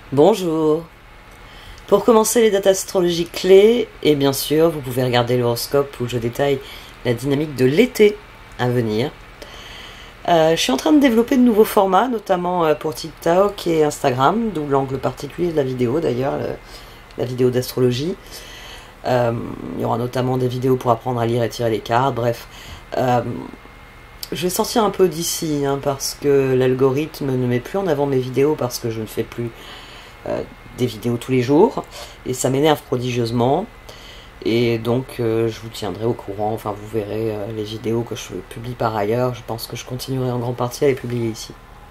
Bonjour. Pour commencer les dates astrologiques clés, et bien sûr, vous pouvez regarder l'horoscope où je détaille la dynamique de l'été à venir. Je suis en train de développer de nouveaux formats, notamment pour TikTok et Instagram, d'où l'angle particulier de la vidéo d'ailleurs, la vidéo d'astrologie. Il y aura notamment des vidéos pour apprendre à lire et tirer les cartes, bref. Je vais sortir un peu d'ici, parce que l'algorithme ne met plus en avant mes vidéos parce que je ne fais plus des vidéos tous les jours et ça m'énerve prodigieusement, et donc je vous tiendrai au courant, enfin vous verrez les vidéos que je publie par ailleurs. Je pense que je continuerai en grande partie à les publier ici.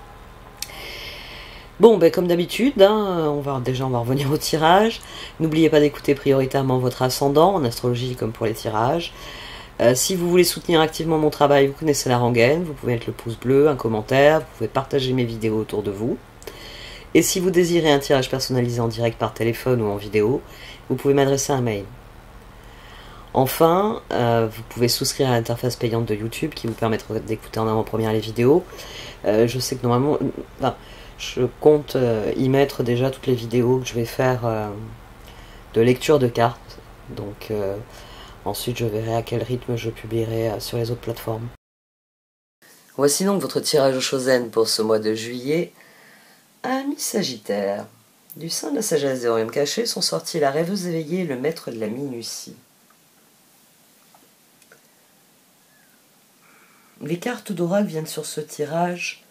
Bon, ben comme d'habitude, on va revenir au tirage. N'oubliez pas d'écouter prioritairement votre ascendant en astrologie comme pour les tirages. Si vous voulez soutenir activement mon travail, vous connaissez la rengaine, vous pouvez mettre le pouce bleu, un commentaire, vous pouvez partager mes vidéos autour de vous. Et si vous désirez un tirage personnalisé en direct par téléphone ou en vidéo, vous pouvez m'adresser un mail. Enfin, vous pouvez souscrire à l'interface payante de YouTube qui vous permettra d'écouter en avant-première les vidéos. Je sais que normalement, je compte y mettre déjà toutes les vidéos que je vais faire de lecture de cartes. Donc ensuite, je verrai à quel rythme je publierai sur les autres plateformes. Voici donc votre tirage au Chosen pour ce mois de juillet. Amis Sagittaire, du sein de la sagesse des royaumes cachés sont sortis la rêveuse éveillée et le maître de la minutie. Les cartes d'oracle viennent sur ce tirage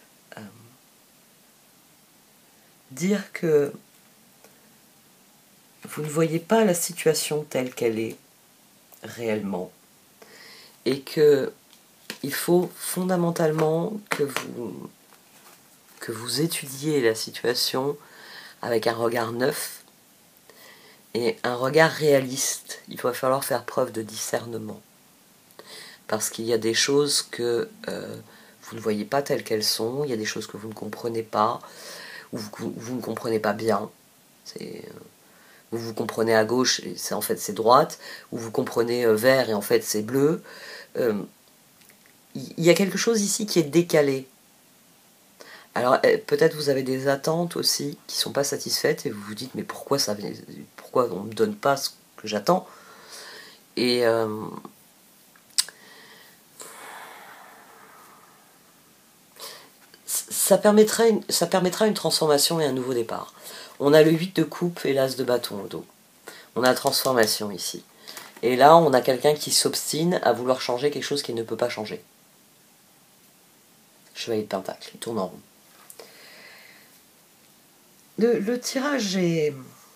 dire que vous ne voyez pas la situation telle qu'elle est réellement et que il faut fondamentalement que vous étudiez la situation avec un regard neuf et un regard réaliste. Il va falloir faire preuve de discernement. Parce qu'il y a des choses que vous ne voyez pas telles qu'elles sont, il y a des choses que vous ne comprenez pas, ou vous ne comprenez pas bien. Vous comprenez à gauche et en fait c'est droite, ou vous comprenez vert et en fait c'est bleu. Il y a quelque chose ici qui est décalé. Alors peut-être vous avez des attentes aussi qui ne sont pas satisfaites et vous vous dites mais pourquoi on ne me donne pas ce que j'attends. Et ça permettra une transformation et un nouveau départ. On a le 8 de coupe et l'as de bâton au dos. On a la transformation ici. Et là, on a quelqu'un qui s'obstine à vouloir changer quelque chose qu'il ne peut pas changer. Chevalier de Pentacle, il tourne en rond. Le tirage est...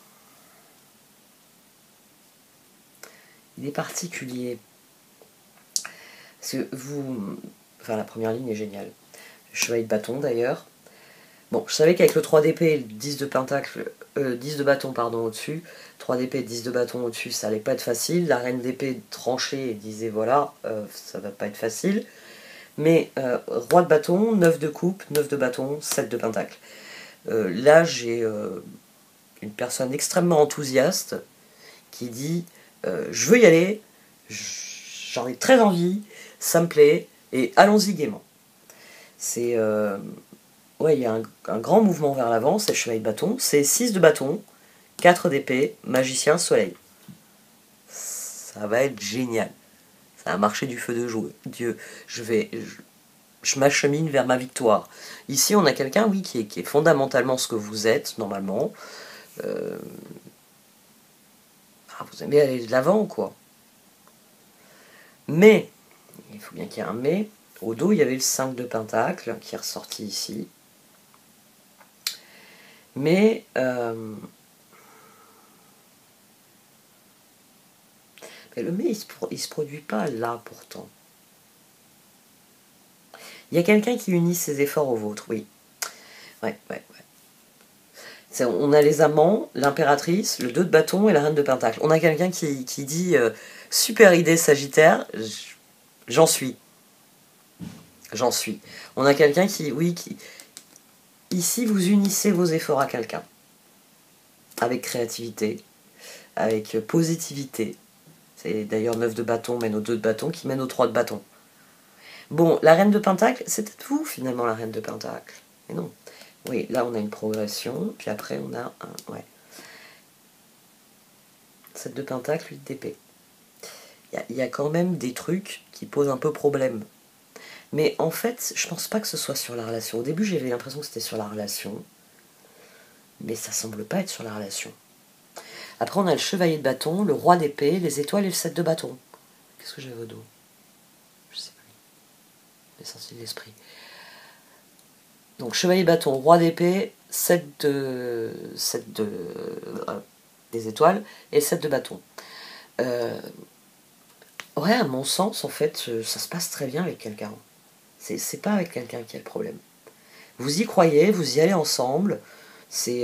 il est particulier. Parce que vous... Enfin, la première ligne est géniale. Le chevalier de bâton, d'ailleurs. Bon, je savais qu'avec le 3 d'épée et le 10 de pentacle, 10 de bâton, pardon, au-dessus, 3 d'épée et 10 de bâton au-dessus, ça allait pas être facile. La reine d'épée tranchée et disait, voilà, ça va pas être facile. Mais roi de bâton, 9 de coupe, 9 de bâton, 7 de pentacle. Là, j'ai une personne extrêmement enthousiaste qui dit je veux y aller, j'en ai très envie, ça me plaît, et allons-y gaiement. C'est ouais, il y a un grand mouvement vers l'avant, c'est le chevalier de bâton, c'est 6 de bâton, 4 d'épée, magicien, soleil. Ça va être génial. Ça va marcher du feu de Dieu. Je m'achemine vers ma victoire. Ici, on a quelqu'un, oui, qui est fondamentalement ce que vous êtes, normalement. Vous aimez aller de l'avant, quoi. Mais, il faut bien qu'il y ait un mais. Au dos, il y avait le 5 de pentacle, qui est ressorti ici. Mais, le mais, il se produit pas là, pourtant. Il y a quelqu'un qui unit ses efforts aux vôtres, oui. Ouais. On a les amants, l'impératrice, le 2 de bâton et la reine de pentacle. On a quelqu'un qui dit super idée Sagittaire, j'en suis. J'en suis. On a quelqu'un qui... Ici, vous unissez vos efforts à quelqu'un. Avec créativité, avec positivité. C'est d'ailleurs 9 de bâton mène au 2 de bâton qui mène au 3 de bâton. Bon, la reine de pentacle, c'est peut-être vous finalement la reine de pentacle. Mais non. Oui, là on a une progression, puis après on a un... Ouais. 7 de pentacle, 8 d'épée. Il y a quand même des trucs qui posent un peu problème. Mais en fait, je pense pas que ce soit sur la relation. Au début, j'avais l'impression que c'était sur la relation. Mais ça semble pas être sur la relation. Après, on a le chevalier de bâton, le roi d'épée, les étoiles et le 7 de bâton. Qu'est-ce que j'avais au dos? Je sais plus. L'essentiel de l'esprit. Donc, chevalier de bâton, roi d'épée, 7 des étoiles et 7 de bâton. Ouais, à mon sens, en fait, ça se passe très bien avec quelqu'un. C'est pas avec quelqu'un qui a le problème. Vous y croyez, vous y allez ensemble. C'est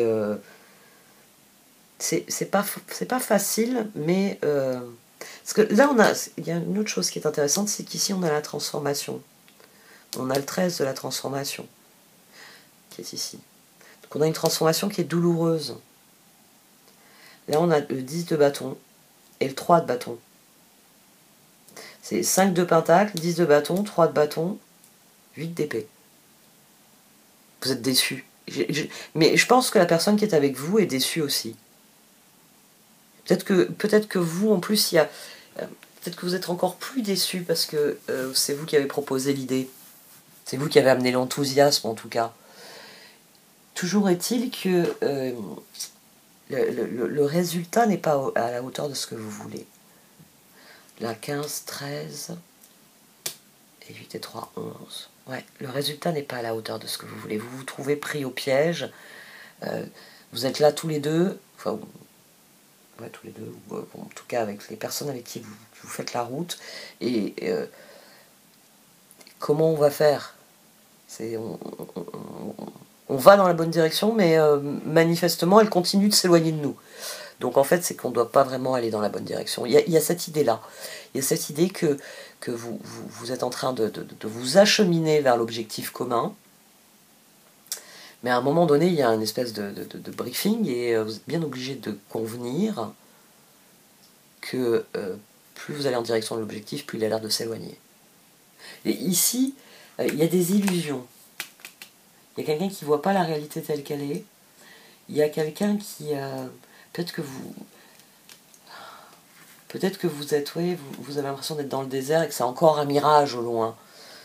c'est pas facile, mais parce que là il y a une autre chose qui est intéressante, c'est qu'ici on a la transformation. On a le 13 de la transformation qui est ici. Donc on a une transformation qui est douloureuse. Là on a le 10 de bâton et le 3 de bâton. C'est 5 de pentacle, 10 de bâton, 3 de bâton, 8 d'épée. Vous êtes déçu. Mais je pense que la personne qui est avec vous est déçue aussi. Peut-être que vous, en plus, peut-être que vous êtes encore plus déçu parce que c'est vous qui avez proposé l'idée. C'est vous qui avez amené l'enthousiasme, en tout cas. Toujours est-il que le résultat n'est pas à la hauteur de ce que vous voulez. La 15, 13, et 8 et 3, 11. Ouais, le résultat n'est pas à la hauteur de ce que vous voulez. Vous vous trouvez pris au piège. Vous êtes là tous les deux. Enfin, ouais, tous les deux, ou en tout cas avec les personnes avec qui vous faites la route, et comment on va faire? On va dans la bonne direction, mais manifestement elle continue de s'éloigner de nous. Donc en fait c'est qu'on ne doit pas vraiment aller dans la bonne direction. Il y a cette idée-là. Il y a cette idée que vous êtes en train de vous acheminer vers l'objectif commun, mais à un moment donné, il y a une espèce de briefing et vous êtes bien obligé de convenir que plus vous allez en direction de l'objectif, plus il a l'air de s'éloigner. Et ici, il y a des illusions. Il y a quelqu'un qui ne voit pas la réalité telle qu'elle est. Il y a quelqu'un qui... peut-être que vous êtes... Oui, vous avez l'impression d'être dans le désert et que c'est encore un mirage au loin.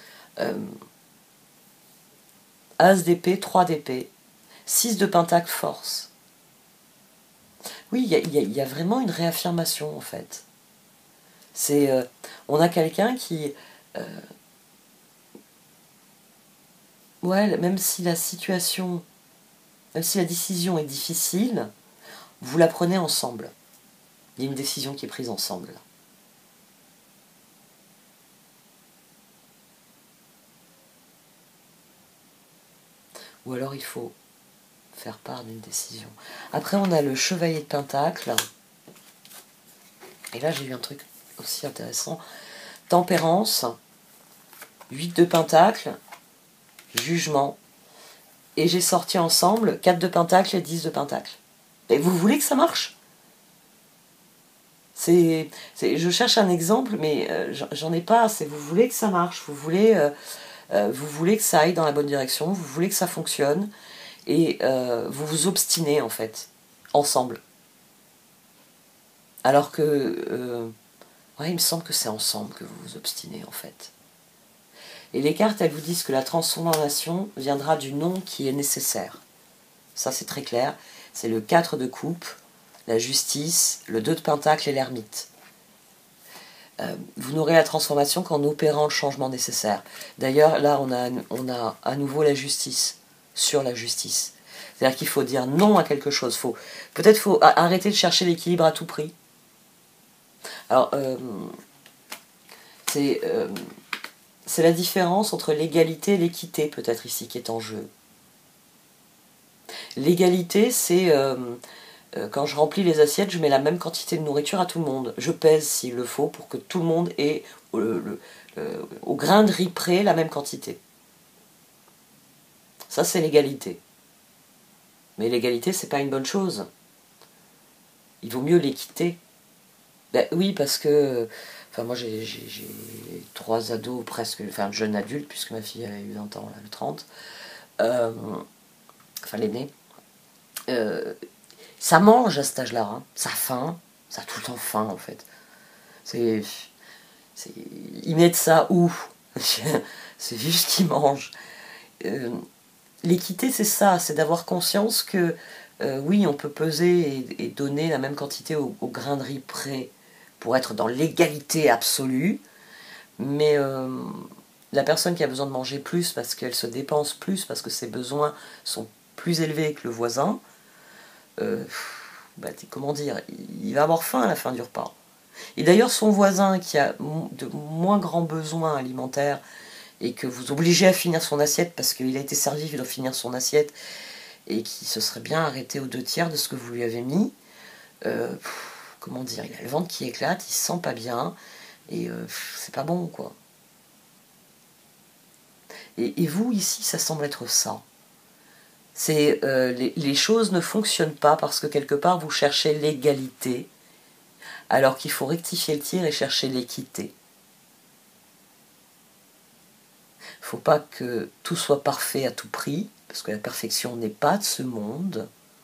As d'épée, 3 d'épée. 6 de pentacle, force. Oui, il y a vraiment une réaffirmation, en fait. C'est... on a quelqu'un qui... ouais, même si la situation... Même si la décision est difficile, vous la prenez ensemble. Il y a une décision qui est prise ensemble. Ou alors il faut faire part d'une décision. Après on a le chevalier de pentacle. Et là j'ai eu un truc aussi intéressant. Tempérance, 8 de pentacle, jugement. Et j'ai sorti ensemble 4 de pentacle et 10 de pentacle. Et vous voulez que ça marche? Je cherche un exemple, mais j'en ai pas. Vous voulez que ça marche, vous voulez que ça aille dans la bonne direction, vous voulez que ça fonctionne, et vous vous obstinez en fait, ensemble. Alors que, ouais, il me semble que c'est ensemble que vous vous obstinez en fait. Et les cartes, elles vous disent que la transformation viendra du non qui est nécessaire. Ça c'est très clair. C'est le 4 de coupe, la justice, le 2 de pentacle et l'ermite. Vous n'aurez la transformation qu'en opérant le changement nécessaire. D'ailleurs, là, on a à nouveau la justice, sur la justice. C'est-à-dire qu'il faut dire non à quelque chose. Peut-être faut arrêter de chercher l'équilibre à tout prix. Alors, c'est la différence entre l'égalité et l'équité, peut-être ici, qui est en jeu. L'égalité, c'est... quand je remplis les assiettes, je mets la même quantité de nourriture à tout le monde. Je pèse s'il le faut pour que tout le monde ait au grain de riz près la même quantité. Ça c'est l'égalité. Mais l'égalité c'est pas une bonne chose. Il vaut mieux l'équité. Ben oui, parce que enfin moi j'ai 3 ados presque, enfin jeunes adultes puisque ma fille a eu 20 ans, là, le 30. enfin l'aîné, ça mange à cet âge-là, hein. Ça a faim, ça a tout le temps faim en fait. Ils mettent ça où? C'est juste qu'ils mangent. L'équité, c'est ça, c'est d'avoir conscience que oui, on peut peser et donner la même quantité au grain de riz près pour être dans l'égalité absolue, mais la personne qui a besoin de manger plus parce qu'elle se dépense plus, parce que ses besoins sont plus élevés que le voisin, comment dire, il va avoir faim à la fin du repas. Et d'ailleurs, son voisin qui a de moins grands besoins alimentaires et que vous obligez à finir son assiette parce qu'il a été servi, il doit finir son assiette, et qui se serait bien arrêté aux 2/3 de ce que vous lui avez mis, comment dire, il a le ventre qui éclate, il se sent pas bien, et c'est pas bon, quoi. Et vous, ici, ça semble être ça. C'est les choses ne fonctionnent pas parce que quelque part, vous cherchez l'égalité, alors qu'il faut rectifier le tir et chercher l'équité. Il ne faut pas que tout soit parfait à tout prix, parce que la perfection n'est pas de ce monde.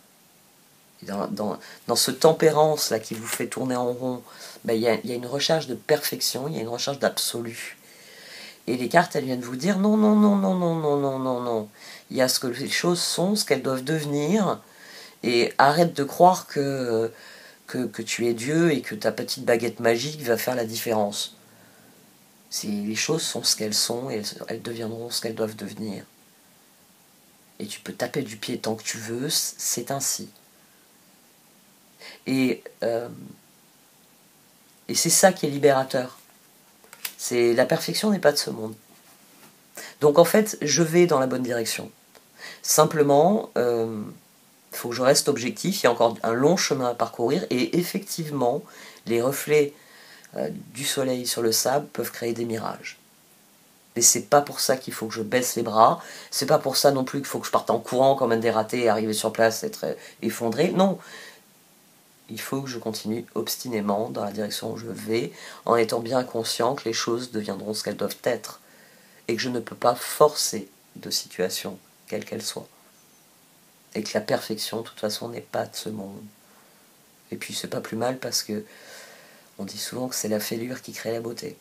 Dans ce tempérance-là qui vous fait tourner en rond, il y a une recherche de perfection, il y a une recherche d'absolu. Et les cartes, elles viennent vous dire non, non, non, non, non, non, non, non, non. Il y a ce que les choses sont, ce qu'elles doivent devenir, et arrête de croire que tu es Dieu et que ta petite baguette magique va faire la différence. Les choses sont ce qu'elles sont et elles deviendront ce qu'elles doivent devenir. Et tu peux taper du pied tant que tu veux, c'est ainsi. Et c'est ça qui est libérateur. La perfection n'est pas de ce monde. Donc en fait, je vais dans la bonne direction. Simplement, il faut que je reste objectif, il y a encore un long chemin à parcourir, et effectivement, les reflets du soleil sur le sable peuvent créer des mirages. Mais c'est pas pour ça qu'il faut que je baisse les bras, c'est pas pour ça non plus qu'il faut que je parte en courant comme un dératé et arriver sur place et être effondré, non. Il faut que je continue obstinément dans la direction où je vais, en étant bien conscient que les choses deviendront ce qu'elles doivent être, et que je ne peux pas forcer de situation, quelle qu'elle soit. Et que la perfection, de toute façon, n'est pas de ce monde. Et puis c'est pas plus mal parce que on dit souvent que c'est la fêlure qui crée la beauté.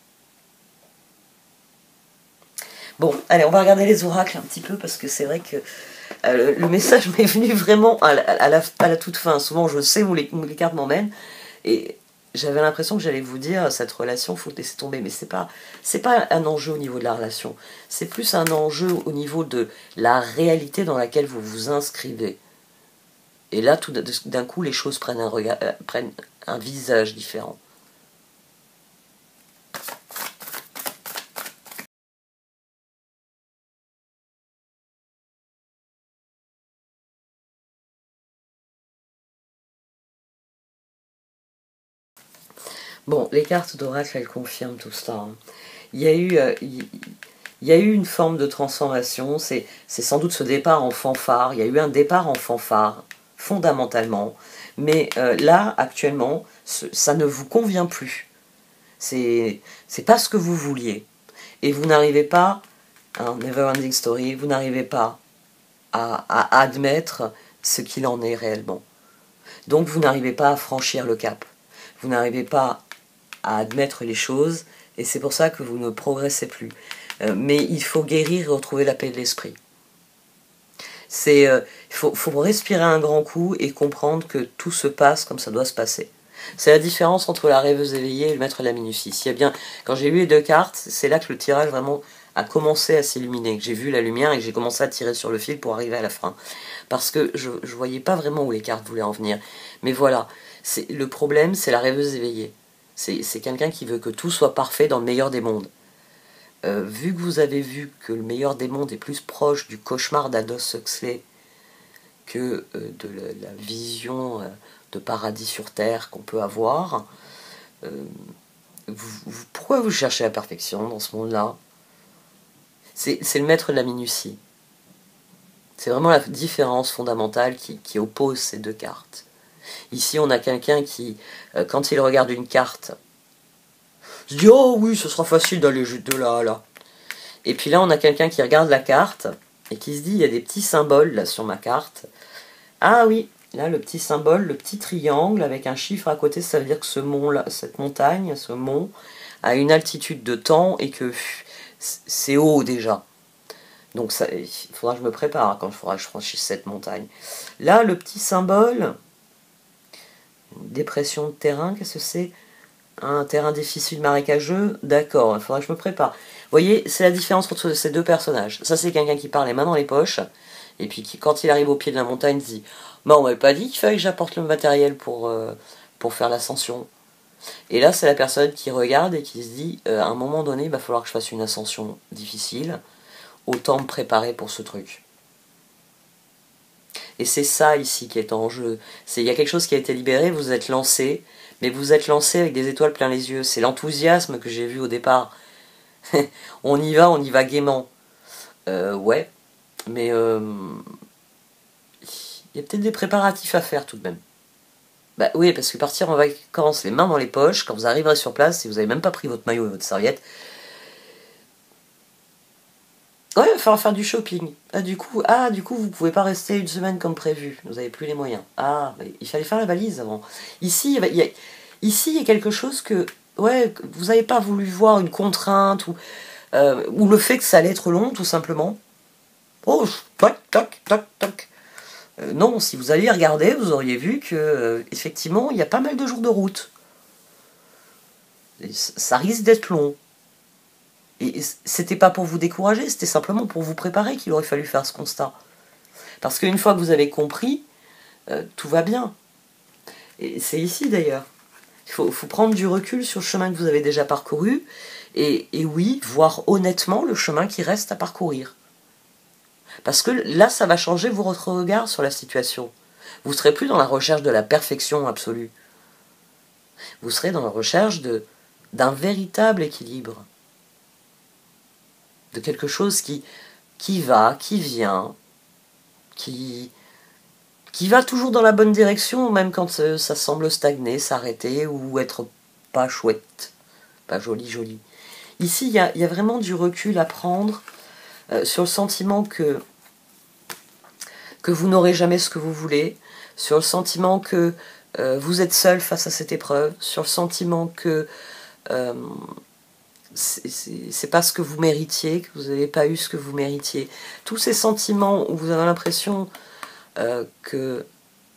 Bon, allez, on va regarder les oracles un petit peu, parce que c'est vrai que le message m'est venu vraiment à la toute fin. Souvent, je sais où les cartes m'emmènent, et j'avais l'impression que j'allais vous dire, cette relation, il faut laisser tomber. Mais c'est pas un enjeu au niveau de la relation. C'est plus un enjeu au niveau de la réalité dans laquelle vous vous inscrivez. Et là, tout d'un coup, les choses prennent un visage différent. Bon, les cartes d'oracle, elles confirment tout ça, hein. Il y a eu une forme de transformation, c'est sans doute ce départ en fanfare, il y a eu un départ en fanfare, fondamentalement, mais là, actuellement, ça ne vous convient plus. C'est pas ce que vous vouliez. Et vous n'arrivez pas, hein, Neverending Story, vous n'arrivez pas à admettre ce qu'il en est réellement. Donc vous n'arrivez pas à franchir le cap. Vous n'arrivez pas à admettre les choses, et c'est pour ça que vous ne progressez plus. Mais il faut guérir et retrouver la paix de l'esprit. Il faut respirer un grand coup et comprendre que tout se passe comme ça doit se passer. C'est la différence entre la rêveuse éveillée et le maître de la minutie. Quand j'ai lu les deux cartes, c'est là que le tirage vraiment a commencé à s'illuminer, que j'ai vu la lumière et que j'ai commencé à tirer sur le fil pour arriver à la fin. Parce que je ne voyais pas vraiment où les cartes voulaient en venir. Mais voilà, le problème, c'est la rêveuse éveillée. C'est quelqu'un qui veut que tout soit parfait dans le meilleur des mondes. Vu que vous avez vu que le meilleur des mondes est plus proche du cauchemar d'Aldous Huxley que de la vision de paradis sur terre qu'on peut avoir, pourquoi vous cherchez la perfection dans ce monde-là? C'est le maître de la minutie. C'est vraiment la différence fondamentale qui oppose ces deux cartes. Ici, on a quelqu'un qui, quand il regarde une carte, se dit « Oh oui, ce sera facile d'aller de là à là ». Et puis là, on a quelqu'un qui regarde la carte et qui se dit, il y a des petits symboles là sur ma carte. Ah oui, là le petit symbole, le petit triangle avec un chiffre à côté, ça veut dire que ce mont-là, cette montagne, ce mont, a une altitude de temps et que c'est haut déjà. Donc ça, il faudra que je me prépare quand il faudra que je franchisse cette montagne. Là, le petit symbole, une dépression de terrain, qu'est-ce que c'est? Un terrain difficile marécageux, d'accord, il faudra que je me prépare. Vous voyez, c'est la différence entre ces deux personnages. Ça, c'est quelqu'un qui part les mains dans les poches, et puis qui, quand il arrive au pied de la montagne, se dit « Bah, on m'avait pas dit qu'il fallait que j'apporte le matériel pour faire l'ascension. » Et là, c'est la personne qui regarde et qui se dit « À un moment donné, il va falloir que je fasse une ascension difficile, autant me préparer pour ce truc. » Et c'est ça ici qui est en jeu. Il y a quelque chose qui a été libéré, vous êtes lancé, mais vous êtes lancé avec des étoiles plein les yeux. C'est l'enthousiasme que j'ai vu au départ. On y va gaiement. Ouais, mais il y a peut-être des préparatifs à faire tout de même. Bah oui, parce que partir en vacances les mains dans les poches, quand vous arriverez sur place, si vous n'avez même pas pris votre maillot et votre serviette, ouais, il va falloir faire du shopping. Du coup, vous pouvez pas rester une semaine comme prévu. Vous n'avez plus les moyens. Il fallait faire la valise avant. Ici, il y a quelque chose que, ouais, vous n'avez pas voulu voir une contrainte ou le fait que ça allait être long, tout simplement. Oh, toc, toc, toc, toc. Non, si vous alliez regarder, vous auriez vu que, effectivement, il y a pas mal de jours de route. Et ça risque d'être long. Et c'était pas pour vous décourager, c'était simplement pour vous préparer qu'il aurait fallu faire ce constat. Parce qu'une fois que vous avez compris, tout va bien. Et c'est ici d'ailleurs. Il faut prendre du recul sur le chemin que vous avez déjà parcouru, et oui, voir honnêtement le chemin qui reste à parcourir. Parce que là, ça va changer votre regard sur la situation. Vous ne serez plus dans la recherche de la perfection absolue. Vous serez dans la recherche d'un véritable équilibre. De quelque chose qui va, qui vient, qui va toujours dans la bonne direction, même quand ça semble stagner, s'arrêter ou être pas chouette, pas joli. Ici, il y a vraiment du recul à prendre sur le sentiment que vous n'aurez jamais ce que vous voulez, sur le sentiment que vous êtes seul face à cette épreuve, sur le sentiment que c'est pas ce que vous méritiez, que vous n'avez pas eu ce que vous méritiez. Tous ces sentiments où vous avez l'impression qu'il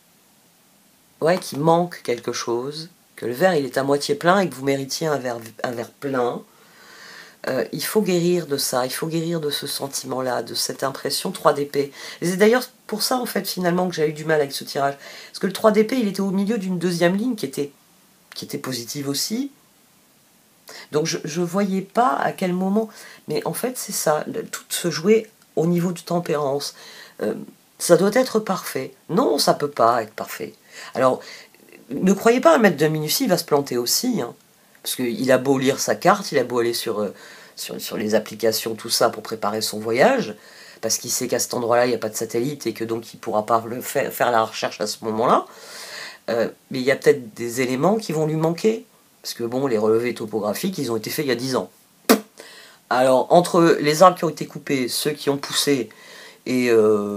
manque quelque chose, que le verre il est à moitié plein et que vous méritiez un verre plein, il faut guérir de ça, il faut guérir de ce sentiment-là, de cette impression 3 d'épée. Et c'est d'ailleurs pour ça, en fait, finalement, que j'ai eu du mal avec ce tirage. Parce que le 3 d'épée, il était au milieu d'une deuxième ligne qui était positive aussi. Donc je voyais pas à quel moment... Mais en fait, c'est ça, tout se jouait au niveau de tempérance. Ça doit être parfait. Non, ça peut pas être parfait. Alors, ne croyez pas, un maître de minutie, il va se planter aussi, hein. Parce qu'il a beau lire sa carte, il a beau aller sur les applications, tout ça, pour préparer son voyage, parce qu'il sait qu'à cet endroit-là, il n'y a pas de satellite, et que donc il ne pourra pas faire la recherche à ce moment-là. Mais il y a peut-être des éléments qui vont lui manquer. Parce que bon, les relevés topographiques, ils ont été faits il y a 10 ans. Alors, entre les arbres qui ont été coupés, ceux qui ont poussé, et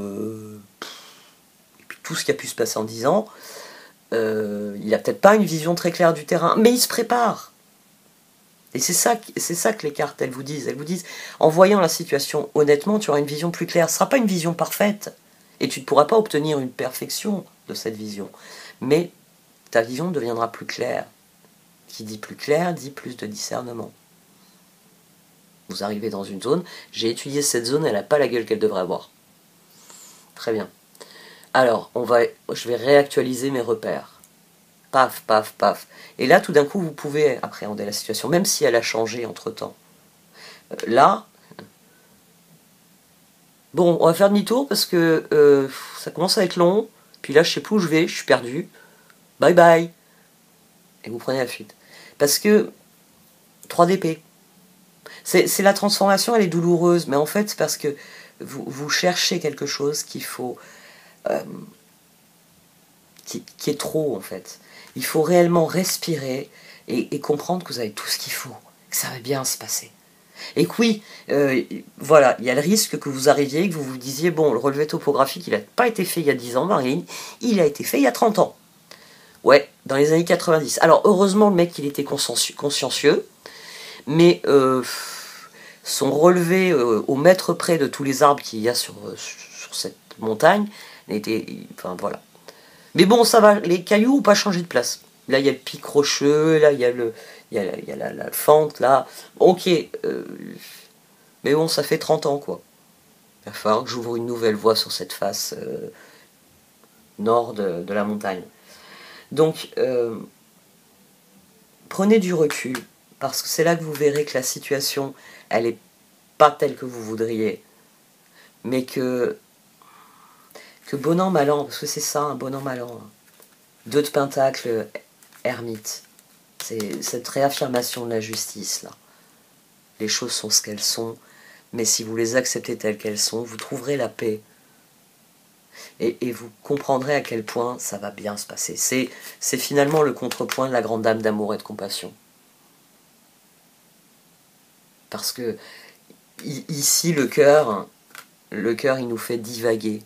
puis tout ce qui a pu se passer en 10 ans, il n'a peut-être pas une vision très claire du terrain, mais il se prépare. Et c'est ça que les cartes, elles vous disent. Elles vous disent, en voyant la situation honnêtement, tu auras une vision plus claire. Ce ne sera pas une vision parfaite, et tu ne pourras pas obtenir une perfection de cette vision. Mais ta vision deviendra plus claire. Qui dit plus clair, dit plus de discernement. Vous arrivez dans une zone, j'ai étudié cette zone, elle n'a pas la gueule qu'elle devrait avoir. Très bien. Alors, je vais réactualiser mes repères. Paf, paf, paf. Et là, tout d'un coup, vous pouvez appréhender la situation, même si elle a changé entre-temps. Là, bon, on va faire demi-tour parce que ça commence à être long. Puis là, je sais plus où je vais, je suis perdu. Bye bye. Et vous prenez la fuite. Parce que 3 d'épée. C'est la transformation, elle est douloureuse, mais en fait, c'est parce que vous cherchez quelque chose qu'il faut... qui est trop, en fait. Il faut réellement respirer et comprendre que vous avez tout ce qu'il faut, que ça va bien se passer. Et que oui, voilà, il y a le risque que vous arriviez, que vous vous disiez, bon, le relevé topographique, il n'a pas été fait il y a 10 ans, Marilyn, il a été fait il y a 30 ans. Ouais, dans les années 90. Alors, heureusement, le mec, il était consciencieux, mais son relevé au mètre près de tous les arbres qu'il y a sur cette montagne, était, enfin, voilà. Mais bon, ça va, les cailloux n'ont pas changé de place. Là, il y a le pic rocheux, là, il y a la fente, là. Ok, mais bon, ça fait 30 ans, quoi. Il va falloir que j'ouvre une nouvelle voie sur cette face nord de la montagne. Donc, prenez du recul, parce que c'est là que vous verrez que la situation, elle n'est pas telle que vous voudriez. Mais que bon an, mal an, parce que c'est ça, un bon an, mal an. 2 de pentacle, ermite. C'est cette réaffirmation de la justice, là. Les choses sont ce qu'elles sont, mais si vous les acceptez telles qu'elles sont, vous trouverez la paix. Et vous comprendrez à quel point ça va bien se passer. C'est finalement le contrepoint de la grande dame d'amour et de compassion. Parce que ici, le cœur, il nous fait divaguer.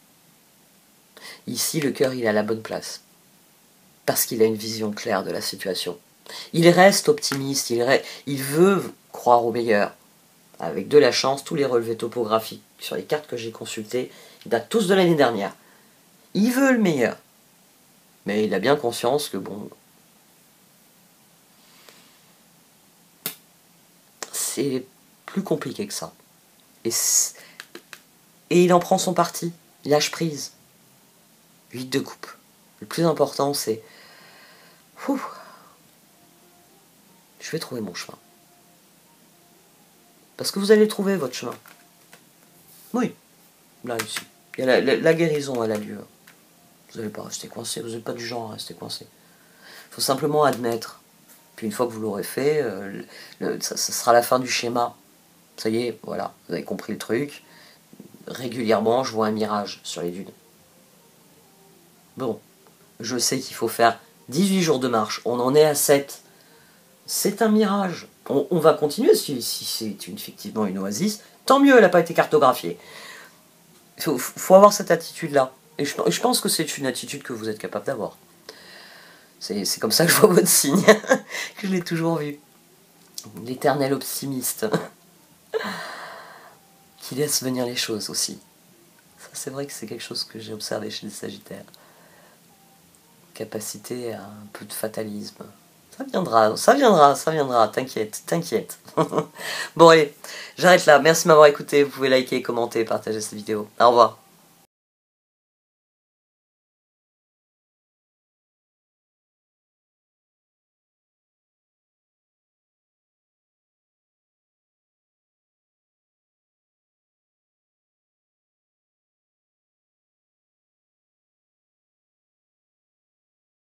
Ici, le cœur, il est à la bonne place. Parce qu'il a une vision claire de la situation. Il reste optimiste, il veut croire au meilleur. Avec de la chance, tous les relevés topographiques sur les cartes que j'ai consultées, ils datent tous de l'année dernière. Il veut le meilleur. Mais il a bien conscience que bon, c'est plus compliqué que ça. Et il en prend son parti. Il lâche prise. 8 de coupe. Le plus important, c'est... Je vais trouver mon chemin. Parce que vous allez trouver votre chemin. Oui. Là, ici. Il y a la guérison, elle a lieu. Vous n'allez pas rester coincé. Vous n'êtes pas du genre à rester coincé. Il faut simplement admettre. Puis une fois que vous l'aurez fait, ça sera la fin du schéma. Ça y est, voilà. Vous avez compris le truc. Régulièrement, je vois un mirage sur les dunes. Bon. Je sais qu'il faut faire 18 jours de marche. On en est à 7. C'est un mirage. On va continuer si c'est effectivement une oasis. Tant mieux, elle n'a pas été cartographiée. Il faut avoir cette attitude-là. Et je pense que c'est une attitude que vous êtes capable d'avoir. C'est comme ça que je vois votre signe. Que je l'ai toujours vu. L'éternel optimiste. Qui laisse venir les choses aussi. Ça, c'est vrai que c'est quelque chose que j'ai observé chez les Sagittaires. Capacité à un peu de fatalisme. Ça viendra, t'inquiète. Bon allez, j'arrête là, merci de m'avoir écouté, vous pouvez liker, commenter, partager cette vidéo. Au revoir.